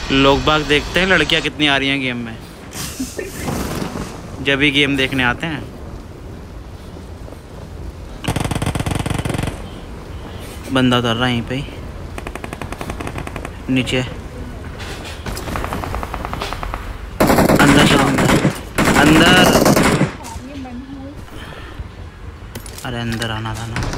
लोग बाग देखते हैं लड़कियां कितनी आ रही हैं गेम में, जब भी गेम देखने आते हैं। बंदा उतर रहा है यहीं पे नीचे। अंदर चलो, अंदर। अरे अंदर आना था ना।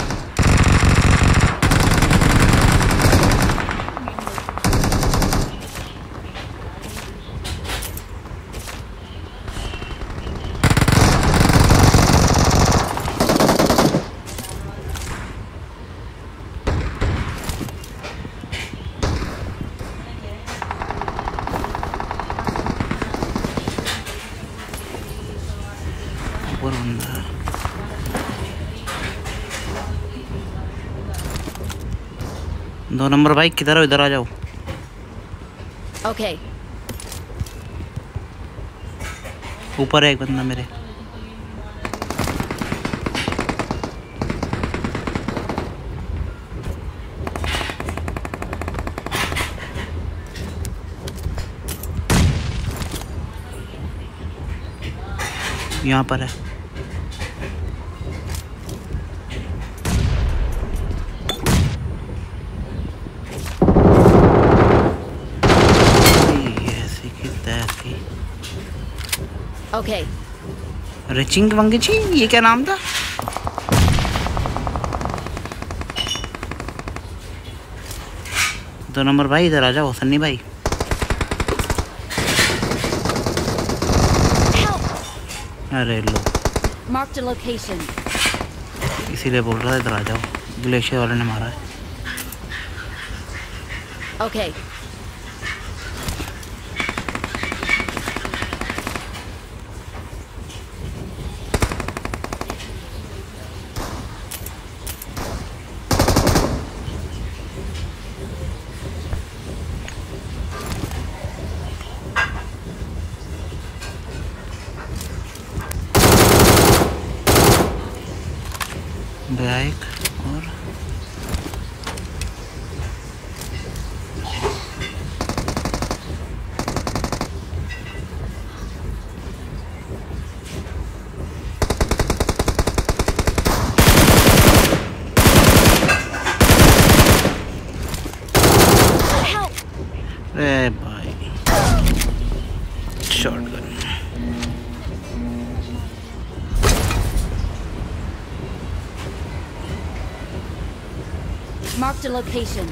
ऊपर बंदा है। दो नंबर भाई किधर हो? इधर आ जाओ। ओके। ऊपर है एक बंदा मेरे। यहाँ पर है। ऐसी की तैसी। ओके। रिचिंग वंगिची, ये क्या नाम था? दो नंबर भाई इधर आ जाओ। सन्नी भाई अरे लो, Marked a location. इसीलिए बोल रहा था इधर आ जाओ। ग्लेशियर वाले ने मारा है। Okay. बाइक और अरे भाई शॉटगन। Marked a location.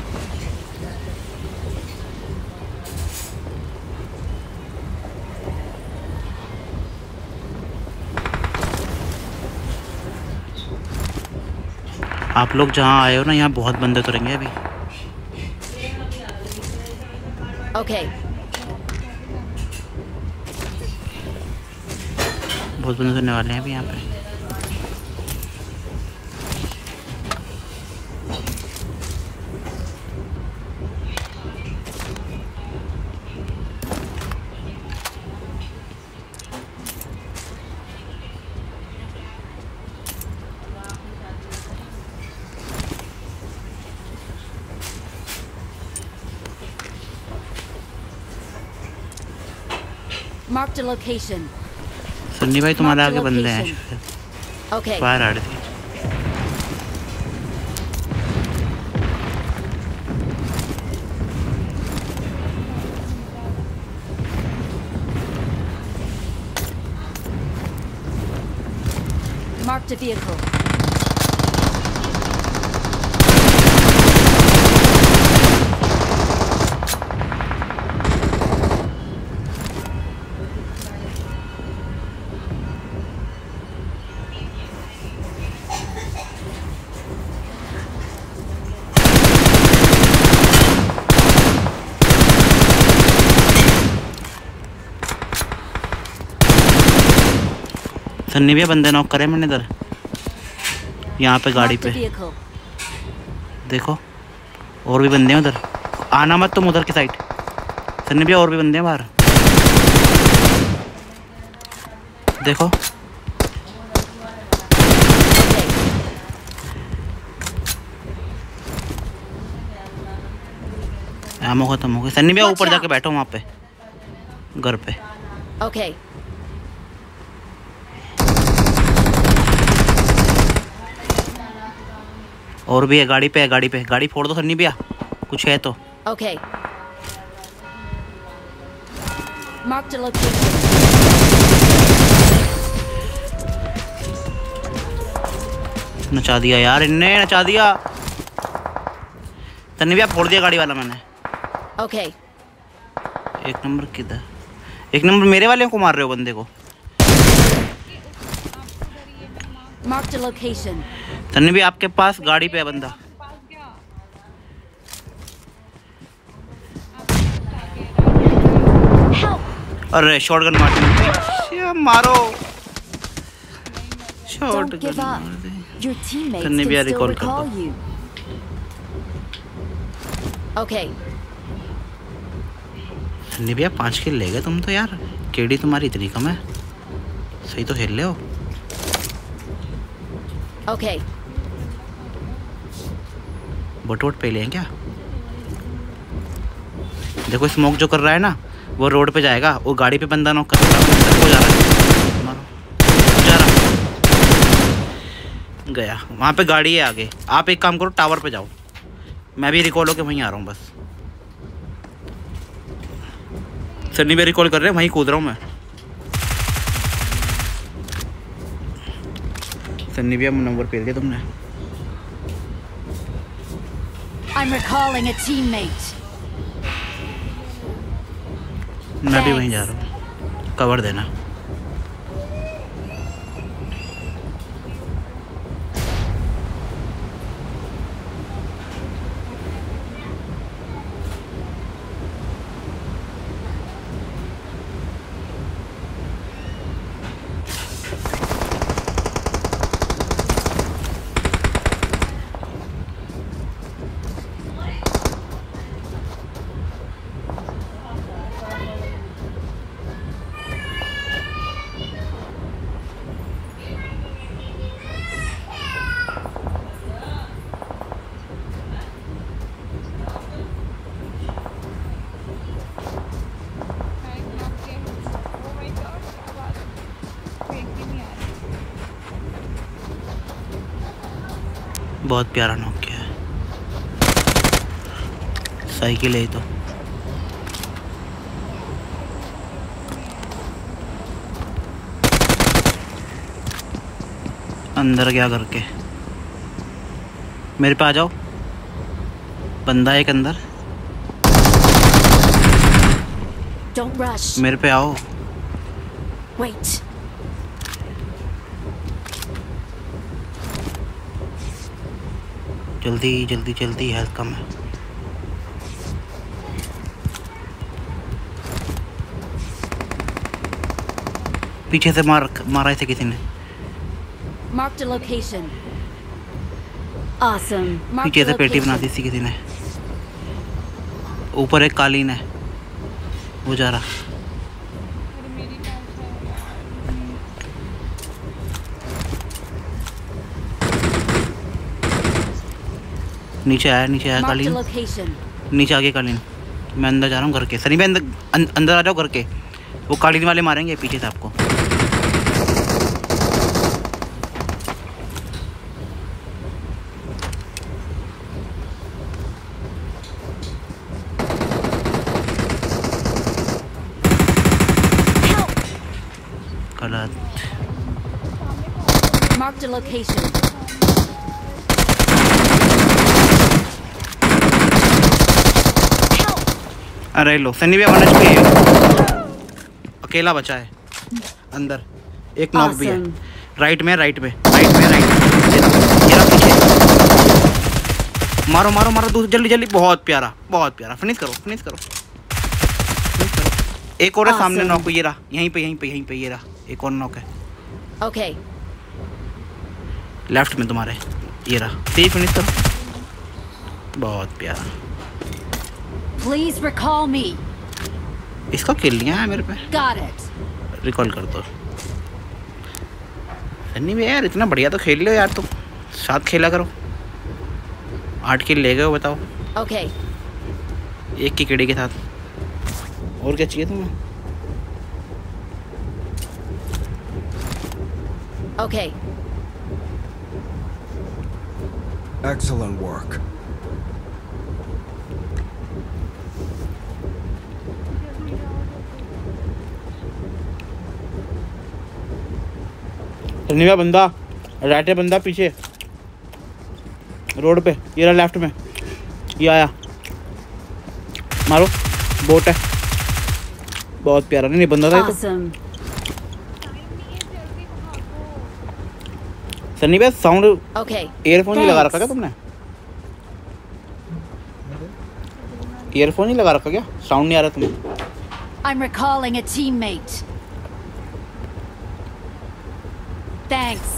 आप लोग जहाँ आए हो ना, यहाँ बहुत बंदे उतरेंगे अभी। Okay. बहुत बंदे उतरने वाले हैं अभी यहाँ पे। Marked a location. सन्नी भाई तुम्हारे आगे बंदे हैं। Okay. फायर आ रही थी। Marked a vehicle. सन्नी भैया बंदे नॉक करे मैंने इधर, यहाँ पे गाड़ी पे देखो। और भी बंदे हैं उधर, आना मत तुम उधर की साइड। सन्नी भैया और भी बंदे हैं बाहर देखो। एमो खत्म हो गई। सन्नी भैया ऊपर Watch जाके out. बैठो वहाँ पे घर पे। Okay. और भी है गाड़ी पे, है गाड़ी पे। गाड़ी फोड़ दो सन्नी भैया, कुछ है तो। Okay. Marked a location. नचा दिया यार इनने, नचा दिया। सन्नी भैया फोड़ दिया गाड़ी वाला मैंने। Okay. एक नंबर किधर? एक नंबर मेरे वाले को मार रहे हो बंदे को। Marked a location. सन्नी भैया आपके पास गाड़ी पे है बंदा। Help! अरे शॉटगन मार दी। मारो Don't शॉटगन give up. मार दे। Your teammates सन्नी can भैया still रिकॉल कर recall दो। you. Okay. सन्नी भैया 5 किल ले गए तुम तो यार। केडी तुम्हारी इतनी कम है, सही तो खेल रहे हो। Okay. बटवट पे ले क्या? देखो स्मोक जो कर रहा है ना, वो रोड पे जाएगा, वो गाड़ी पे बंदा नॉक कर रहा है। हो जा रहा है, मारो जा रहा गया। वहाँ पे गाड़ी है आगे। आप एक काम करो, टावर पे जाओ, मैं भी रिकॉल होके वहीं आ रहा हूँ बस। सन्नी भी रिकॉल कर रहे हैं, वहीं कूद रहा हूँ मैं। सन्नी भी नंबर पेल दिया तुमने। I'm recalling a teammate. मैं भी वहीं जा रहा हूँ, कवर देना। बहुत प्यारा नॉक किया है। साइकिल है तो। अंदर क्या करके? मेरे पे आ जाओ, बंदा एक अंदर। Don't rush. मेरे पे आओ। Wait. जल्दी जल्दी जल्दी, हेल्थ कम है। पीछे से मारा इसे किसी ने। Marked a location. Awesome. Marked पीछे a से पेटी बना दी location. थी किसी ने। ऊपर एक कालीन है, वो जा रहा। नीचे आया Marked a कालीन। location. नीचे आगे कालीन। मैं अंदर जा रहा हूँ घर के। सनी भाई अंदर आ जाओ घर के। वो कालीन वाले मारेंगे पीछे से आपको। गलत। Marked a location. अरे लो सनी भैया 1 HP है, अकेला बचा है अंदर। एक नॉक भी है। Awesome. राइट में राइट में ये रहा पीछे। मारो मारो मारो दूसरी, जल्दी जल्दी। बहुत प्यारा बहुत प्यारा। फिनिश करो फिनिश करो फिनिश करो। एक और है सामने Awesome. नॉक। ये रहा, यहीं पे ये रहा। एक और नॉक है Okay. लेफ्ट में तुम्हारे। ये रहा, सही फिनिश करो। बहुत प्यारा। Please recall me. इसका किल लिया है मेरे पे। Got it. रिकॉल कर दो। सन्नी भी यार इतना बढ़िया तो खेल लो यार तुम, साथ खेला करो। 8 किल ले गए हो बताओ। Okay. एक की केड़ी के साथ। और क्या चाहिए तुम्हें? Okay. Excellent work. धन्यवाद बंदा, राइट है बंदा पीछे रोड पे, ये रहा लेफ्ट में, ये आया, मारो। बोट है, बहुत प्यारा। नहीं बंदा था ये तो। Awesome. सन्नी भाई साउंड Okay. ईयरफोन नहीं लगा रखा क्या Thanks. तुमने? ईयरफोन नहीं लगा रखा क्या? साउंड नहीं आ रहा तुम्हें? I'm recalling a teammate. Thanks.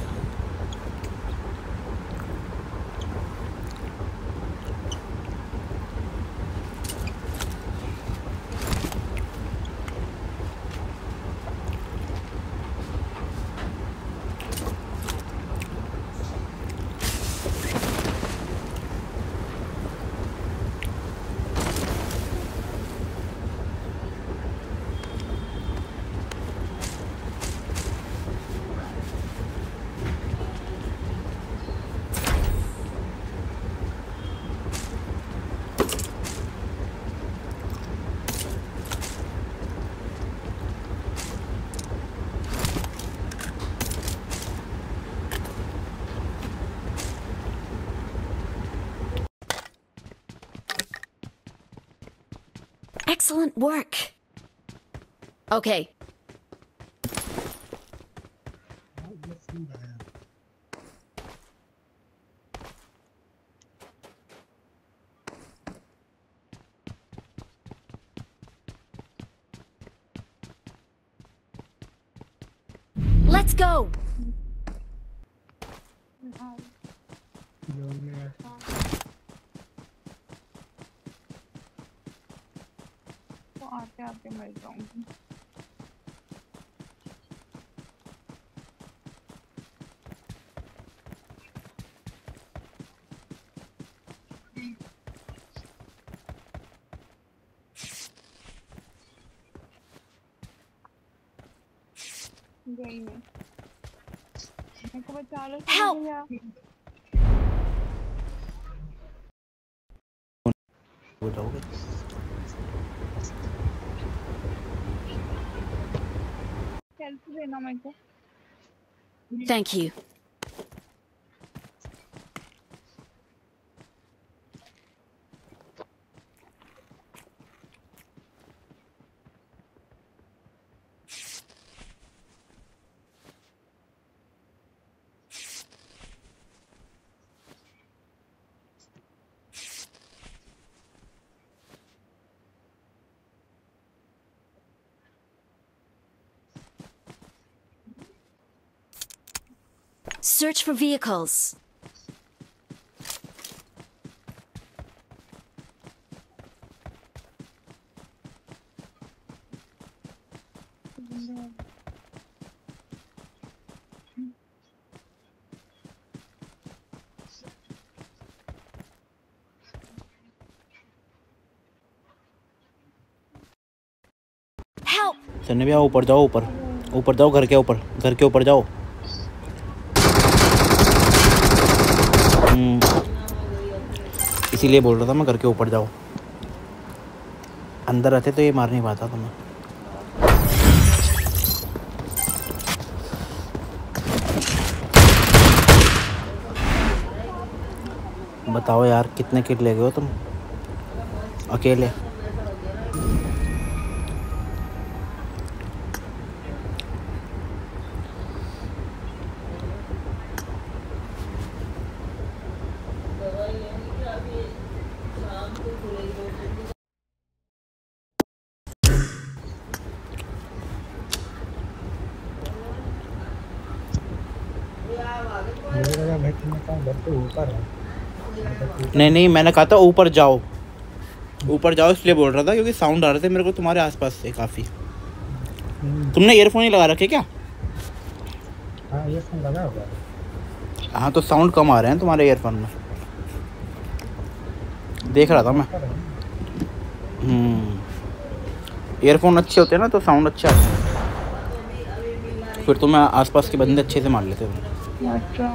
Excellent work. Okay. Let's go. आते आते मर जाऊंगी। गई मैं, मेरे को बचा लो। Help! हो जाओगे। सेल्फी देना मेरे को। Thank you. Search for vehicles. Help! Sunny भैया ऊपर जाओ, ऊपर ऊपर जाओ, घर के ऊपर, घर के ऊपर जाओ। इसीलिए बोल रहा था मैं, घर के ऊपर जाओ। अंदर रहते तो ये मार नहीं पाता तुम्हें। बताओ यार, कितने किट ले गए हो तुम अकेले? नहीं नहीं, मैंने कहा था ऊपर जाओ, ऊपर जाओ इसलिए बोल रहा था क्योंकि साउंड आ रहे थे मेरे को तुम्हारे आसपास से काफ़ी। तुमने ईयरफोन नहीं लगा रखे क्या? हाँ ईयरफोन लगा हुआ है। हाँ तो साउंड कम आ रहे हैं तुम्हारे ईयरफोन में, देख रहा था मैं। ईयरफोन अच्छे होते हैं ना तो साउंड अच्छा आता है, फिर तुम्हें आसपास के बंदे अच्छे से मार लेते हो। अच्छा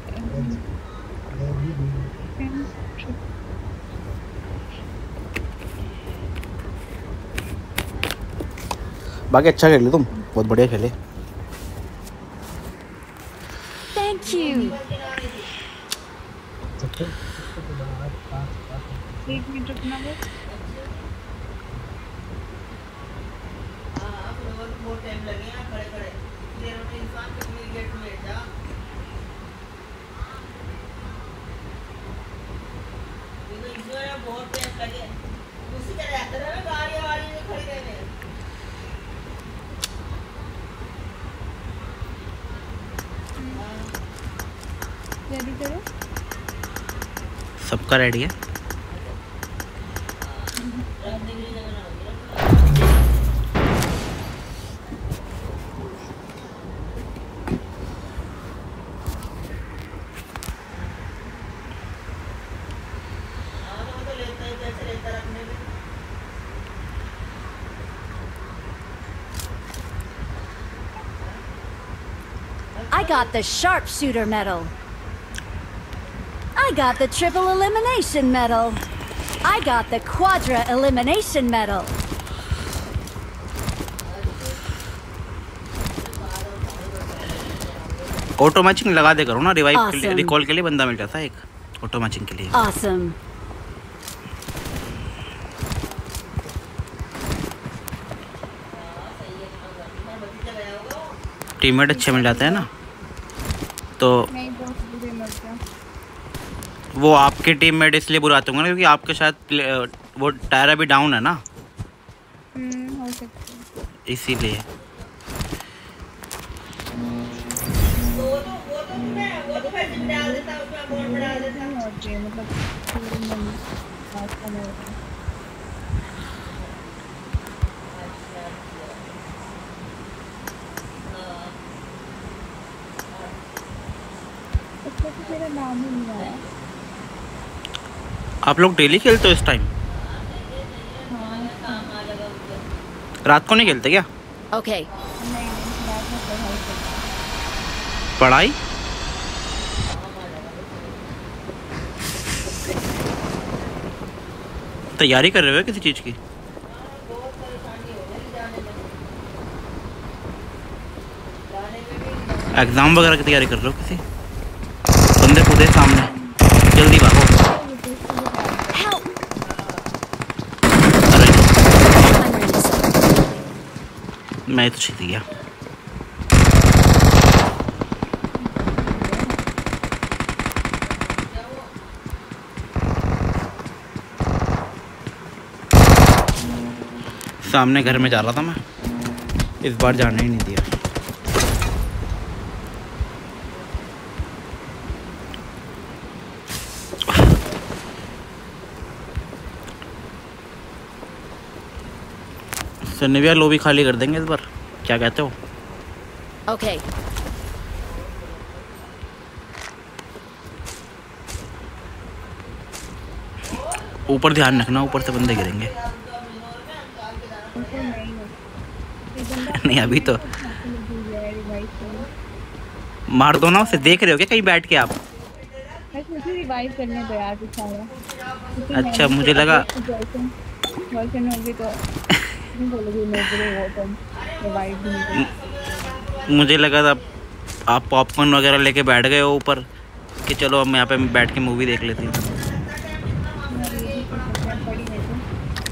बाकी अच्छा खेले तुम, बहुत बढ़िया खेले। Thank you. तो फिर उसके बाद 1 मिनट रुकना बस। रेडी करो। सबका रेडी है। I got the sharpshooter medal. I got the triple elimination medal. I got the quadra elimination medal. Auto matching लगा दे करो ना, रिवाइव के लिए, Awesome. रिकॉल के लिए बंदा मिल जाता है एक, ऑटो मैचिंग के लिए। Awesome. टीममेट अच्छे मिल जाते हैं ना, तो नहीं बहुत बुरे मर गया। वो आपके टीममेट इसलिए बुराते होंगे ना क्योंकि आपके शायद वो टायर अभी डाउन है ना, हो सकता है। इसीलिए। मतलब पूरे मन बात का नहीं होता। उसमें तो मेरा नाम ही नहीं आया। आप लोग डेली खेलते हो इस टाइम? रात को नहीं खेलते क्या? Okay. नहीं रात में पढ़ाई करती पढ़ाई? तैयारी कर रहे हो किसी चीज की? एग्जाम वगैरह की तैयारी कर रहे हो किसी? बंदे कूदे सामने, जल्दी भागो। Help. अरे I'm ready, sir. मैं तो जीत गया। सामने घर में जा रहा था मैं, इस बार जाने ही नहीं दिया। सन्निविया लोबी खाली कर देंगे इस बार, क्या कहते हो? Okay. ऊपर ध्यान रखना, ऊपर से बंदे गिरेंगे। नहीं अभी तो मार दो ना उसे, देख रहे हो क्या कहीं बैठ के आप? रिवाइव करने दो यार बेचारा। अच्छा मुझे लगा गर्लफ्रेंड होगी तो नहीं बोलोगी मेरे वो तो रिवाइव भी नहीं करेगी। मुझे लगा था आप पॉपकॉर्न वगैरह लेके बैठ गए हो ऊपर कि चलो हम यहाँ पे बैठ के मूवी देख लेते हैं। पड़ी है तो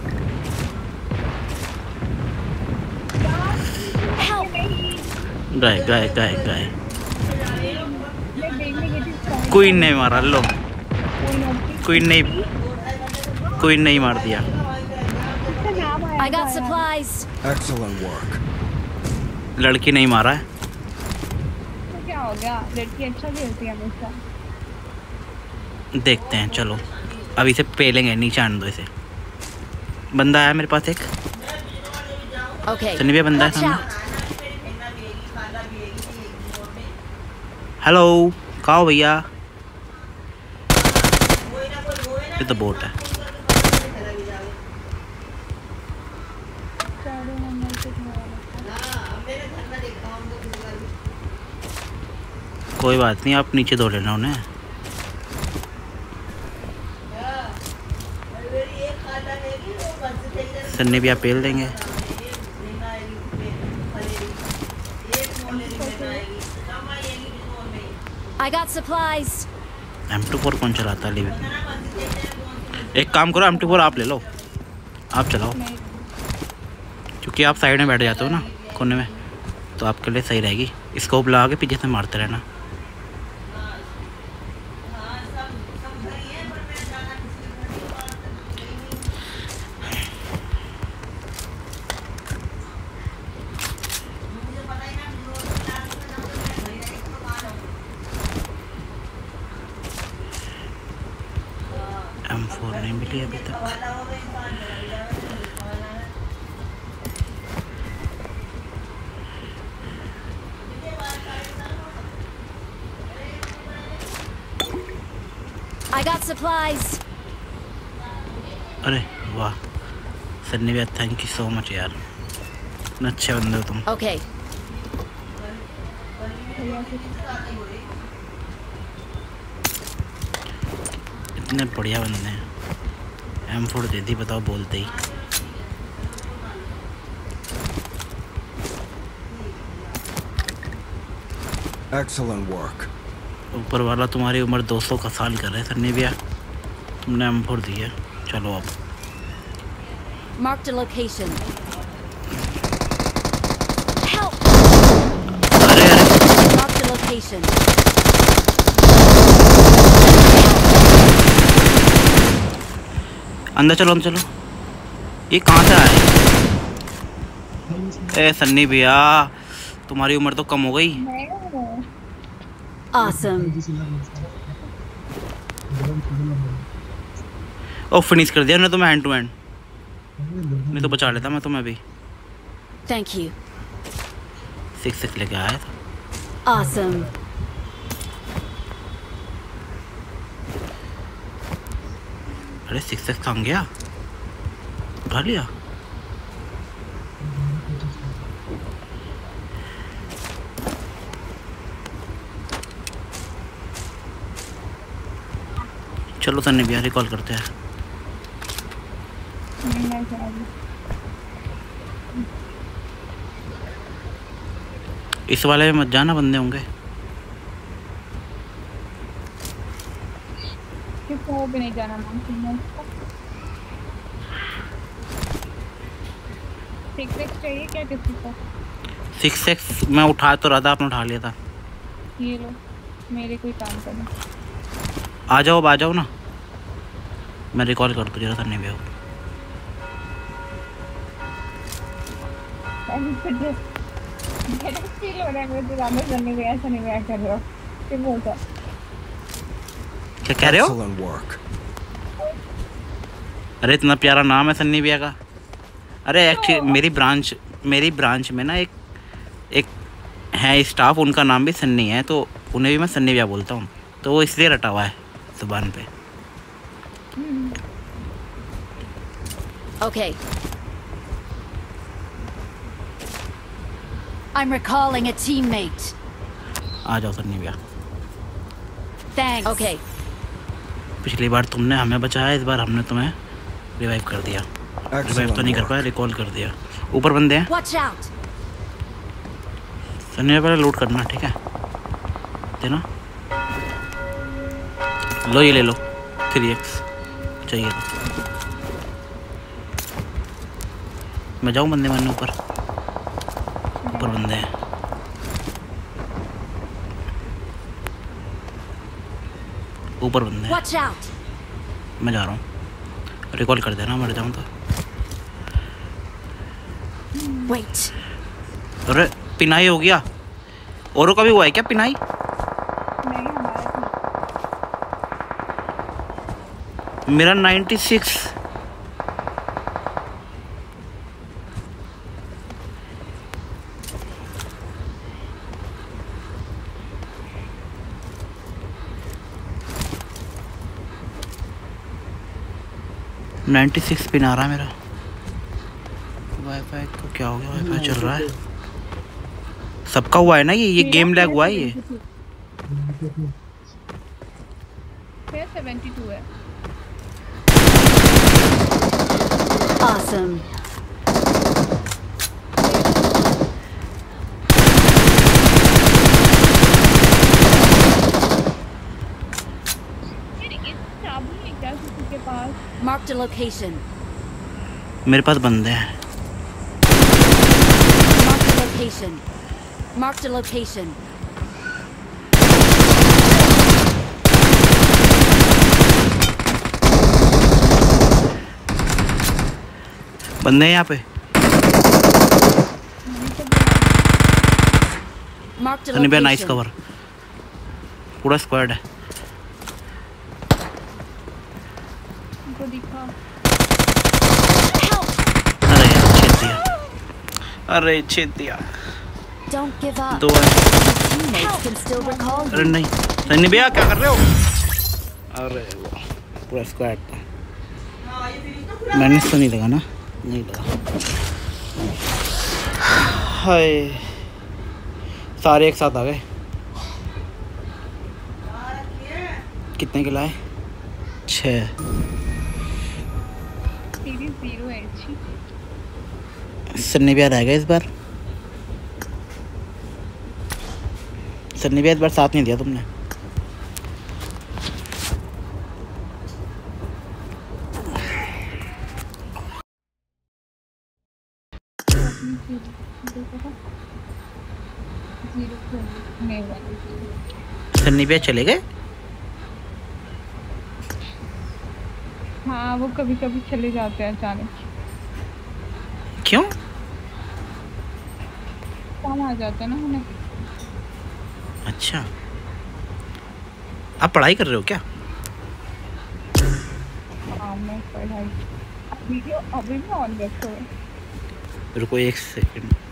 गए गए गए गए, मैं देखने गई थी कोई नहीं मारा, लो कोई कोई नहीं मार दिया। इसका नाम आया I got supplies. Excellent work. लड़की नहीं मारा है। तो क्या हो गया, लड़की अच्छा खेलती है हमेशा। देखते हैं चलो, अभी से पेलेंगे, नीचे आने दो इसे। बंदा आया मेरे पास एक, Okay. सन्निविया बंदा है Watch सामने। out. हेलो कहाँ हो भैया? ये तो बोट है। कोई बात नहीं, आप नीचे धो लेना उन्हें। सन्नी भी आप पेल देंगे। I got supplies. M24 कौन चलाता है? लीव। एक काम करो, M24 आप ले लो, आप चलाओ, क्योंकि आप साइड में बैठ जाते हो ना कोने में, तो आपके लिए सही रहेगी। स्कोप लगा के पीछे से मारते रहना। M4 नहीं मिली अभी तक। I got supplies. अरे वाह सन्नी भैया, थैंक यू सो मच यार, इतने अच्छे बंदे हो तुम। Okay. इतने बढ़िया बंदे हैं। M4 दे दी, बताओ बोलते ही। Excellent work. ऊपर वाला तुम्हारी उम्र 200 का साल कर रहे सन्नी भैया, तुमने M4 दी है। चलो अब Marked a location. Help! अरे अरे Marked a location. अंदर चलो, अंदर चलो। ये कहाँ से आए? ए सन्नी भैया, तुम्हारी उम्र तो कम हो गई। Awesome. ओ फिनिश कर दिया ना तुम्हें हैंड टू हैंड, नहीं तो बचा लेता मैं तुम्हें अभी। Thank you. 6 लेके आया था। Awesome. अरे 6 कहाँ गया? उठा लिया। चलो सन्नी भैया रिकॉल करते हैं। इस वाले में मत जाना, बंदे होंगे। किसको भी नहीं जाना मांगती। 6x चाहिए क्या किसी को? 6x मैं उठा तो रहा था, आपने उठा लिया था। ये लो, मेरे कोई काम करना। आ जाओ, अब आ जाओ ना, मैं रिकॉल कर दूँ जरा सन्नी भैया। फील हो रहा है मेरे तो ज़्यादा करने में, ऐसा नहीं मैं कर रहा हूँ। क्या बोलता? क्या कह रहे हो? Excellent work. अरे इतना प्यारा नाम है सन्नी भैया का। अरे एक्चुअली मेरी ब्रांच में ना एक है स्टाफ, उनका नाम भी सन्नी है, तो उन्हें भी मैं सन्नी भैया बोलता हूँ, तो वो इसलिए रटा हुआ है जुबान पे। Okay. I'm recalling a teammate. आ जाओ सन्नी भैया। Thanks. Okay. पिछली बार तुमने हमें बचाया, इस बार हमने तुम्हें रिवाइव कर दिया। रिवाइव तो नहीं कर पाया, रिकॉल कर दिया। ऊपर बंदे हैं। Watch out. सन्नी भैया पहले लूट करना, ठीक है? देना। लो ये ले लो, 3x चाहिए तो। मैं जाऊँ बंदे मारने ऊपर? ऊपर बंदे हैं। ऊपर बंदे हैं। Watch out. मैं जा रहा हूँ, रिकॉल कर देना, मर जाऊँ तो। Wait. अरे पिनाई हो गया। औरों का भी हुआ है क्या पिनाई? नहीं, हमारा मेरा 96। पिन आ रहा है मेरा। वाईफाई को क्या हो गया? वाईफाई चल रहा है सबका हुआ है ना ये गेम लैग हुआ है ये। 72 है। Awesome. क्या किसी के पास? Marked a location. मेरे पास बंदे हैं। Marked a location. Marked a location. बंदे हैं यहाँ पे। Marked a सनी भैया नाइस location. कवर, पूरा स्क्वाड है। उनको दिखा। अरे यार छेद दिया, अरे छेद दिया। Don't give up. दो है। Teammates can still recall अरे you. नहीं सनी भैया क्या कर रहे हो? अरे वाह पूरा स्क्वाड था। मैंने तो नहीं लगा ना, नहीं लगा। हाय सारे एक साथ आ गए। कितने किला है? 6। सीरीज 0 है अच्छी। सन्नी भैया रह गए इस बार। सन्नी भैया इस बार साथ नहीं दिया तुमने। सन्नी भैया चले गए। हाँ वो कभी कभी चले जाते हैं अचानक, क्यों? काम आ जाता है ना उन्हें। अच्छा आप पढ़ाई कर रहे हो क्या? हाँ मैं पढ़ाई वीडियो अभी भी ऑन रखो है। रुको एक सेकंड।